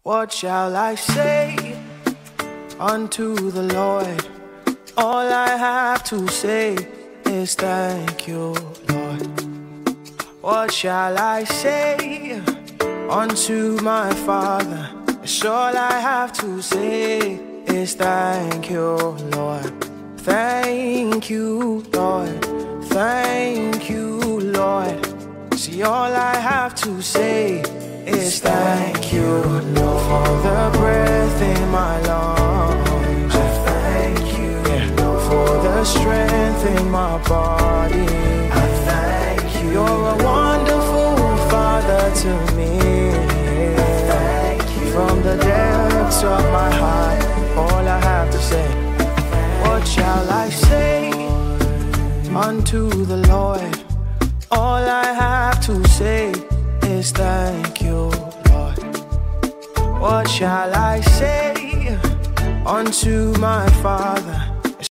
What shall I say unto the Lord? All I have to say is thank you, Lord. What shall I say unto my Father? It's all I have to say is thank you, Lord. Thank you, Lord. Thank you, Lord. See, all I have to say is thank you, Lord, for the breath in my lungs. I thank you, Lord, for the strength in my body. I thank you. You're a wonderful Father to me. I thank you. From the depths of my heart, all I have to say, what shall I say unto the Lord? All I have to say is thank you, Lord. What shall I say unto my Father?